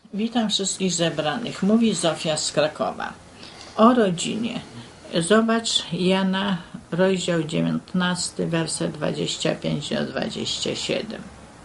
Witam wszystkich zebranych. Mówi Zofia z Krakowa. O rodzinie. Zobacz Jana, rozdział 19, werset 25 do 27.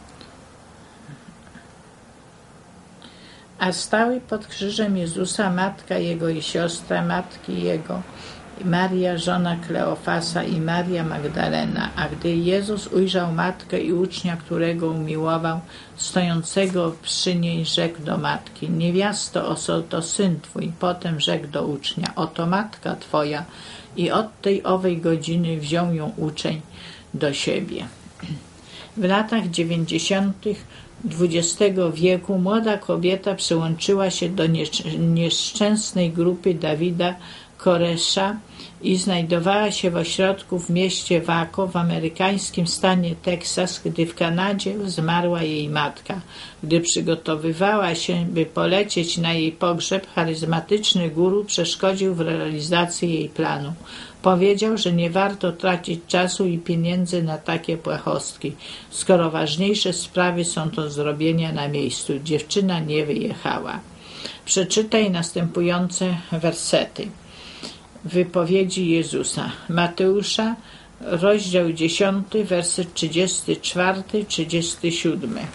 A stały pod krzyżem Jezusa matka Jego i siostra matki Jego, Maria, żona Kleofasa i Maria Magdalena. A gdy Jezus ujrzał matkę i ucznia, którego umiłował, stojącego przy niej, rzekł do matki: niewiasto, oto syn twój. Potem rzekł do ucznia: oto matka twoja. I od tej owej godziny wziął ją uczeń do siebie. W latach 90. XX wieku młoda kobieta przyłączyła się do nieszczęsnej grupy Dawida Koresha i znajdowała się w ośrodku w mieście Waco w amerykańskim stanie Teksas, gdy w Kanadzie zmarła jej matka. Gdy przygotowywała się, by polecieć na jej pogrzeb, charyzmatyczny guru przeszkodził w realizacji jej planu. Powiedział, że nie warto tracić czasu i pieniędzy na takie płachostki, skoro ważniejsze sprawy są do zrobienia na miejscu. Dziewczyna nie wyjechała. Przeczytaj następujące wersety wypowiedzi Jezusa. Mateusza, rozdział 10, werset 34-37.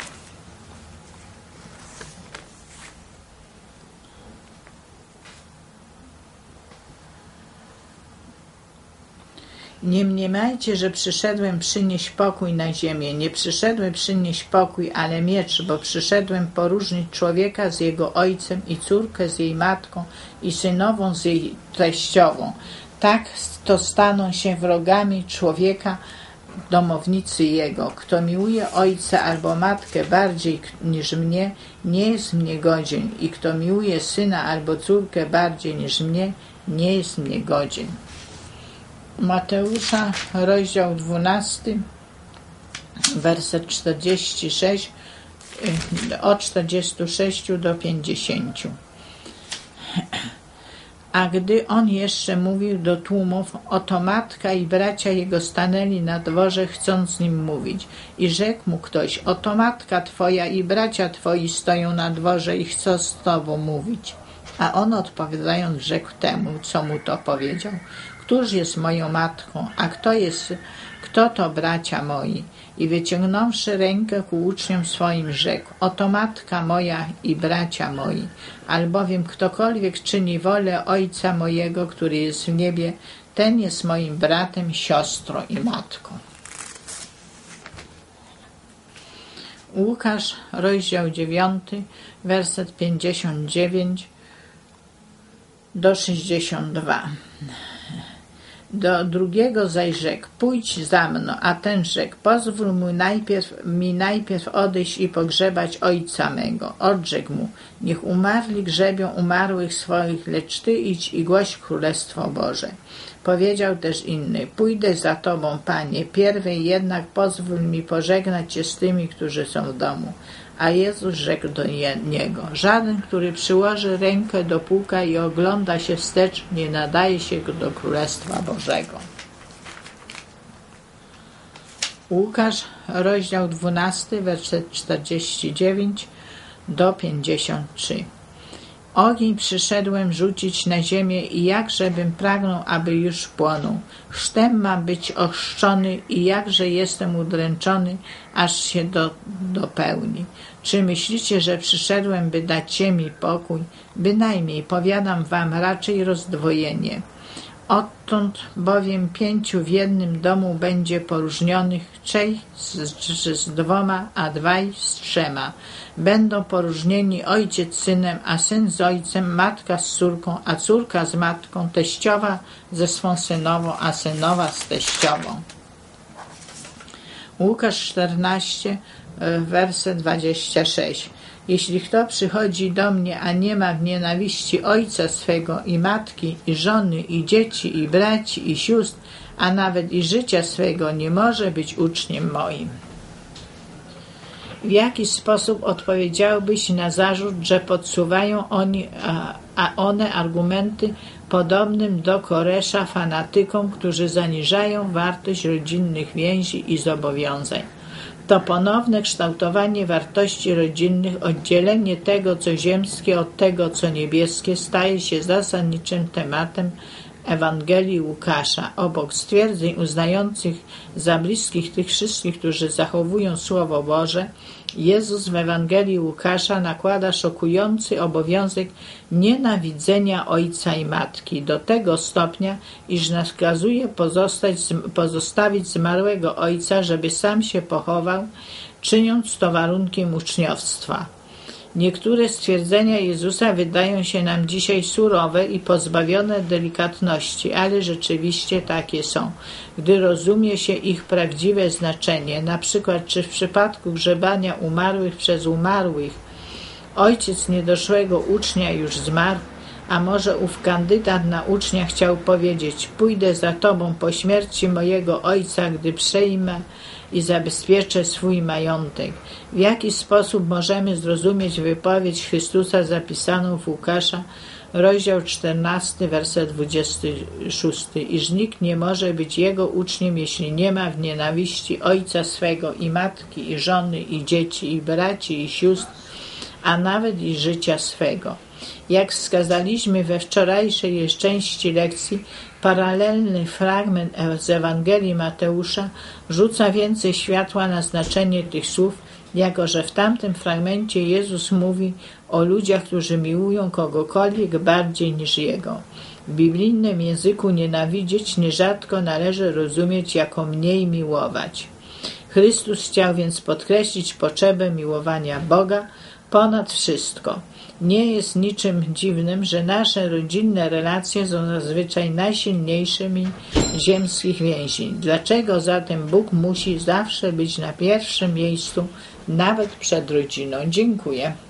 Nie mniemajcie, że przyszedłem przynieść pokój na ziemię. Nie przyszedłem przynieść pokój, ale miecz, bo przyszedłem poróżnić człowieka z jego ojcem i córkę z jej matką i synową z jej teściową. Tak to staną się wrogami człowieka domownicy jego. Kto miłuje ojca albo matkę bardziej niż mnie, nie jest mnie godzien. I kto miłuje syna albo córkę bardziej niż mnie, nie jest mnie godzien. Mateusza, rozdział 12, werset 46, od 46 do 50. A gdy on jeszcze mówił do tłumów, oto matka i bracia jego stanęli na dworze, chcąc z nim mówić. I rzekł mu ktoś: oto matka twoja i bracia twoi stoją na dworze i chcą z tobą mówić. A on odpowiadając rzekł temu, co mu to powiedział: któż jest moją matką, a kto to bracia moi? I wyciągnąwszy rękę ku uczniom swoim, rzekł: oto matka moja i bracia moi, albowiem ktokolwiek czyni wolę Ojca mojego, który jest w niebie, ten jest moim bratem, siostrą i matką. Łukasz, rozdział 9, werset 59 do 62. Do drugiego zaś rzekł: pójdź za mną, a ten rzekł: pozwól mi najpierw odejść i pogrzebać ojca mego. Odrzekł mu: niech umarli grzebią umarłych swoich, lecz ty idź i głoś Królestwo Boże. Powiedział też inny: pójdę za tobą, Panie, pierwej jednak pozwól mi pożegnać się z tymi, którzy są w domu. A Jezus rzekł do niego: żaden, który przyłoży rękę do płuca i ogląda się wstecz, nie nadaje się do Królestwa Bożego. Łukasz, rozdział 12, werset 49 do 53. Ogień przyszedłem rzucić na ziemię i jakżebym pragnął, aby już płonął. Chrztem mam być ochrzczony i jakże jestem udręczony, aż się dopełni. Czy myślicie, że przyszedłem, by dać ziemi pokój? Bynajmniej, powiadam wam, raczej rozdwojenie. Odtąd bowiem 5 w jednym domu będzie poróżnionych, 3 z 2, a 2 z 3. Będą poróżnieni ojciec z synem, a syn z ojcem, matka z córką, a córka z matką, teściowa ze swą synową, a synowa z teściową. Łukasz 14, werset 26. Jeśli kto przychodzi do mnie, a nie ma w nienawiści ojca swego i matki, i żony, i dzieci, i braci, i sióstr, a nawet i życia swego, nie może być uczniem moim. W jaki sposób odpowiedziałbyś na zarzut, że podsuwają one argumenty podobnym do Koresza fanatykom, którzy zaniżają wartość rodzinnych więzi i zobowiązań? To ponowne kształtowanie wartości rodzinnych, oddzielenie tego, co ziemskie, od tego, co niebieskie, staje się zasadniczym tematem Ewangelii Łukasza. Obok stwierdzeń uznających za bliskich tych wszystkich, którzy zachowują Słowo Boże, Jezus w Ewangelii Łukasza nakłada szokujący obowiązek nienawidzenia ojca i matki do tego stopnia, iż nakazuje pozostawić zmarłego ojca, żeby sam się pochował, czyniąc to warunkiem uczniostwa. Niektóre stwierdzenia Jezusa wydają się nam dzisiaj surowe i pozbawione delikatności, ale rzeczywiście takie są, gdy rozumie się ich prawdziwe znaczenie. Na przykład, czy w przypadku grzebania umarłych przez umarłych ojciec niedoszłego ucznia już zmarł, a może ów kandydat na ucznia chciał powiedzieć: pójdę za tobą po śmierci mojego ojca, gdy przejmę i zabezpieczę swój majątek. W jaki sposób możemy zrozumieć wypowiedź Chrystusa zapisaną w Łukasza, rozdział 14, werset 26, iż nikt nie może być jego uczniem, jeśli nie ma w nienawiści ojca swego i matki, i żony, i dzieci, i braci, i sióstr, a nawet i życia swego. Jak wskazaliśmy we wczorajszej części lekcji, paralelny fragment z Ewangelii Mateusza rzuca więcej światła na znaczenie tych słów, jako że w tamtym fragmencie Jezus mówi o ludziach, którzy miłują kogokolwiek bardziej niż Jego. W biblijnym języku nienawidzieć nierzadko należy rozumieć jako mniej miłować. Chrystus chciał więc podkreślić potrzebę miłowania Boga ponad wszystko. Nie jest niczym dziwnym, że nasze rodzinne relacje są zazwyczaj najsilniejszymi ziemskich więzi. Dlaczego zatem Bóg musi zawsze być na pierwszym miejscu, nawet przed rodziną? Dziękuję.